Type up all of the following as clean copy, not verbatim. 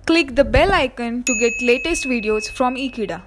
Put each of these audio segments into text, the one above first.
Click the bell icon to get latest videos from Ekeeda.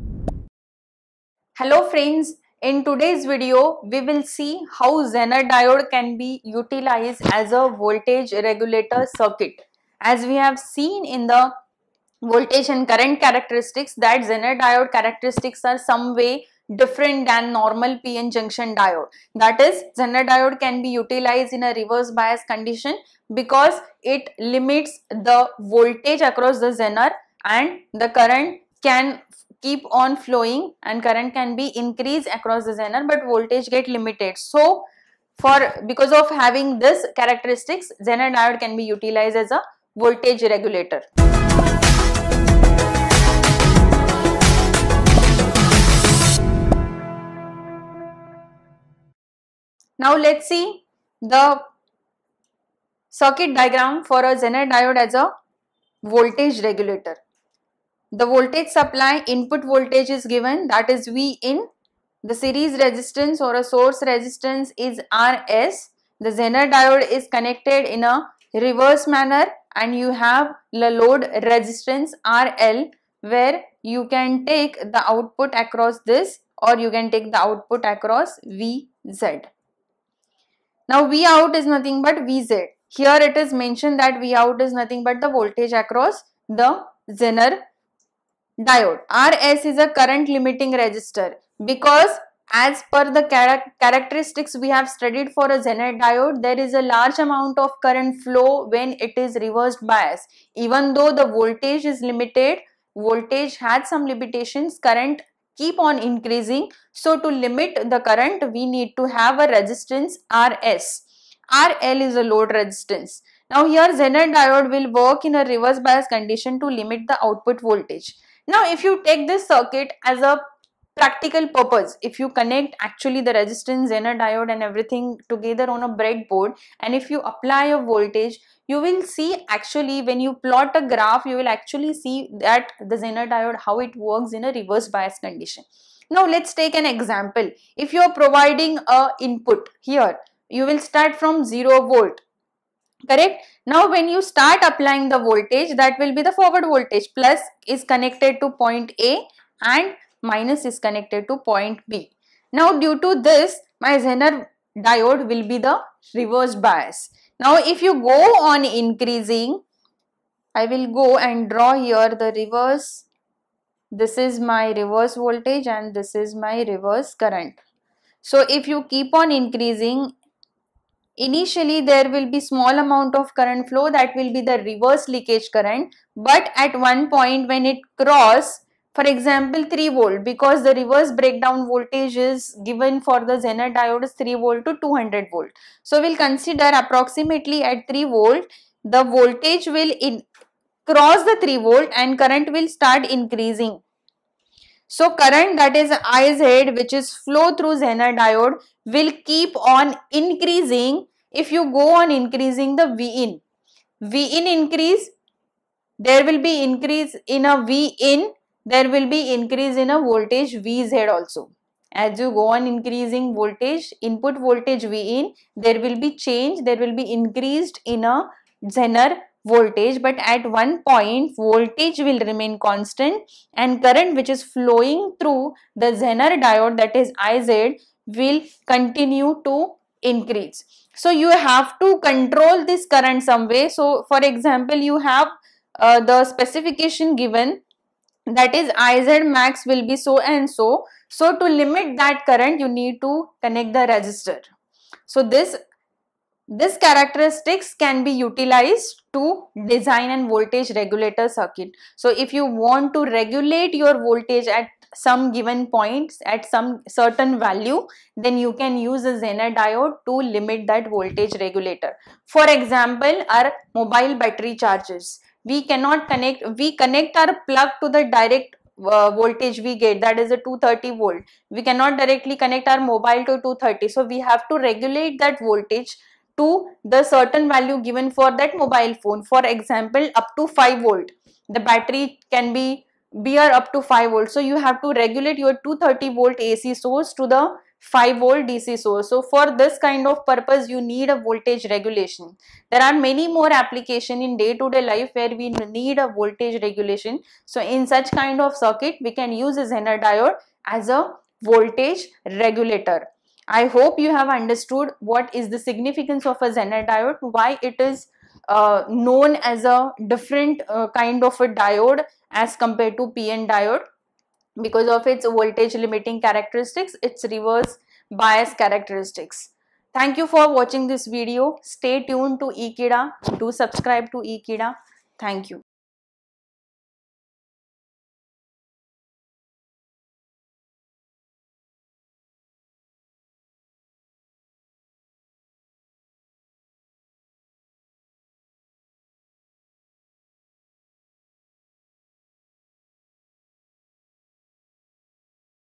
Hello friends, in today's video we will see how Zener diode can be utilized as a voltage regulator circuit. As we have seen in the voltage and current characteristics that Zener diode characteristics are some way different than normal PN junction diode. That is, Zener diode can be utilized in a reverse bias condition because it limits the voltage across the Zener and the current can keep on flowing and current can be increased across the Zener but voltage get limited. So because of having this characteristics, Zener diode can be utilized as a voltage regulator. Now let's see the circuit diagram for a Zener diode as a voltage regulator. The voltage supply input voltage is given, that is V in. The series resistance or a source resistance is Rs. The Zener diode is connected in a reverse manner and you have the load resistance RL, where you can take the output across this or you can take the output across Vz. Now V out is nothing but Vz. Here it is mentioned that V out is nothing but the voltage across the Zener diode. Rs is a current limiting resistor because as per the characteristics we have studied for a Zener diode, there is a large amount of current flow when it is reversed bias. Even though the voltage is limited, voltage had some limitations, current keep on increasing. So to limit the current, we need to have a resistance Rs. RL is a load resistance. Now here Zener diode will work in a reverse bias condition to limit the output voltage. Now if you take this circuit as a practical purpose, if you connect actually the resistance, Zener diode and everything together on a breadboard and if you apply a voltage, you will see actually when you plot a graph, you will actually see that the Zener diode how it works in a reverse bias condition. Now let's take an example. If you are providing a input here, you will start from 0 volt. Correct? Now when you start applying the voltage, that will be the forward voltage. Plus is connected to point A and minus is connected to point B. Now due to this, my Zener diode will be the reverse bias. Now if you go on increasing, I will go and draw here the reverse. This is my reverse voltage and this is my reverse current. So if you keep on increasing, initially there will be small amount of current flow, that will be the reverse leakage current, but at one point when it cross, for example 3 volt, because the reverse breakdown voltage is given for the Zener diode is 3 volt to 200 volt. So we'll consider approximately at 3 volt, the voltage will cross the 3 volt and current will start increasing. So current, that is Iz, which is flow through Zener diode, will keep on increasing. If you go on increasing the Vin increase, there will be increase in a Vin, there will be increase in a voltage Vz also. As you go on increasing voltage, input voltage Vin, there will be change, there will be increased in a Zener voltage, but at one point voltage will remain constant and current which is flowing through the Zener diode, that is Iz, will continue to increase. So you have to control this current some way. So for example, you have the specification given, that is Iz max will be so and so. So to limit that current, you need to connect the resistor. So this characteristics can be utilized to design an voltage regulator circuit. So if you want to regulate your voltage at some given points at some certain value, then you can use a Zener diode to limit that voltage regulator. For example, our mobile battery chargers, we connect our plug to the direct voltage we get, that is a 230 volt. We cannot directly connect our mobile to 230. So we have to regulate that voltage to the certain value given for that mobile phone. For example, up to 5 volt. The battery can be bear up to 5 volts. So you have to regulate your 230 volt AC source to the 5 volt DC source. So for this kind of purpose you need a voltage regulation. There are many more applications in day-to-day life where we need a voltage regulation. So in such kind of circuit we can use a Zener diode as a voltage regulator. I hope you have understood what is the significance of a Zener diode, why it is known as a different kind of a diode as compared to PN diode, because of its voltage limiting characteristics, its reverse bias characteristics. Thank you for watching this video. Stay tuned to Ekeeda. Do subscribe to Ekeeda. Thank you.